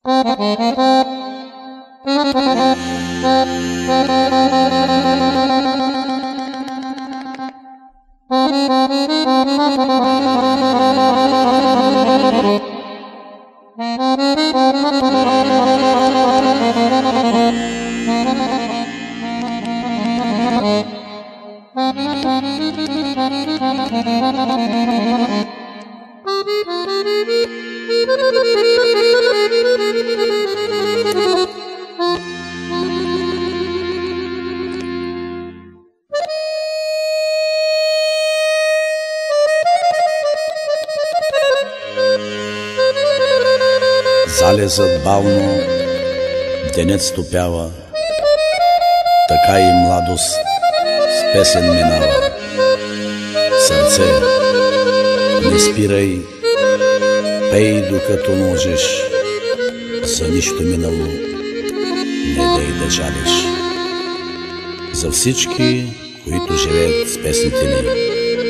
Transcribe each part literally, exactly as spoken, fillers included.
Залезът бавно, денят стопява, така и младост с песен минава. Сърце, не спирай, пей докато можеш, за нищо минало не дей да жалиш. За всички, които живеят с песните ни.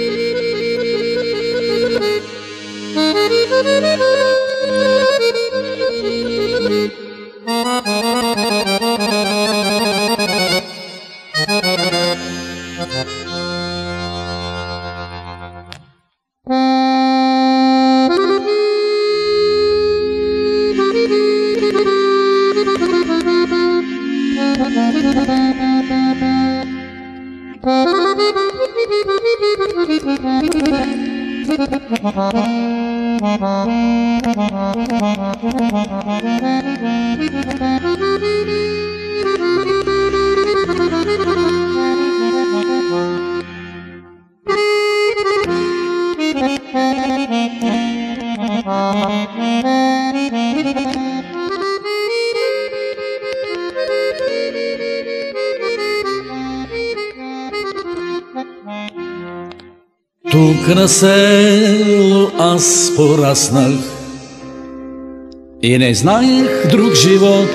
Тук на село аз пораснах и не знаех друг живот.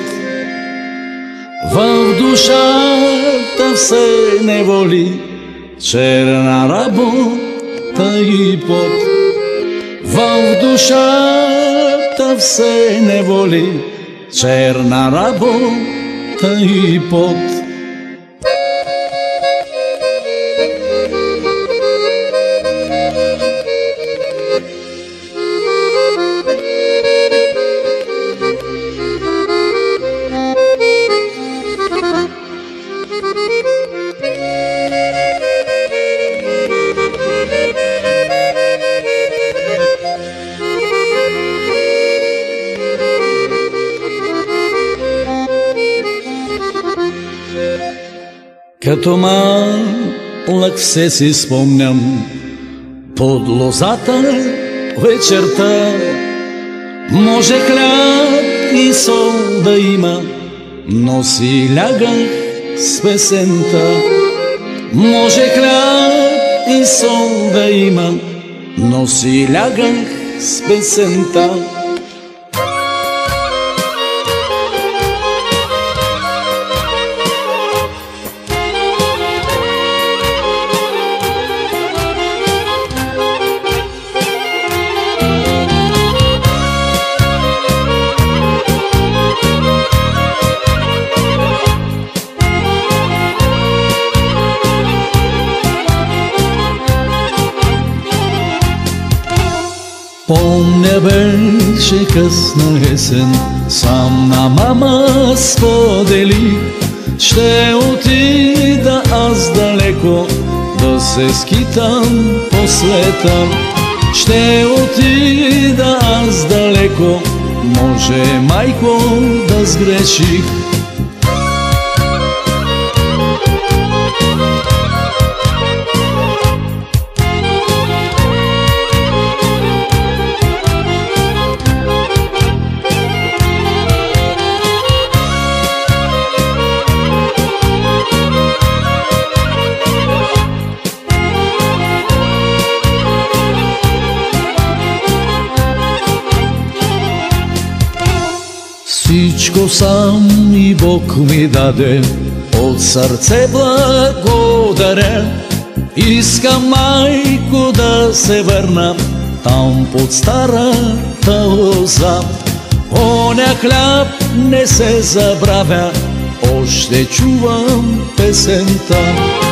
В душата все неволи, черна работа и пот. В душата все неволи, черна работа и пот. Като малък все си спомням, под лозата вечерта може хляб и сол да има, но си лягах с песента. Може хляб и сол да има, но си лягах с песента. Помня, беше късна есен, сам на мама споделих, ще отида аз далеко, да се скитам по света. Ще отида аз далеко, може майко да сгреших. Всичко сам и Бог ми даде, от сърце благодаря. Искам, майко, да се върна там под старата лоза. оня хляб не се забравя, още чувам песента.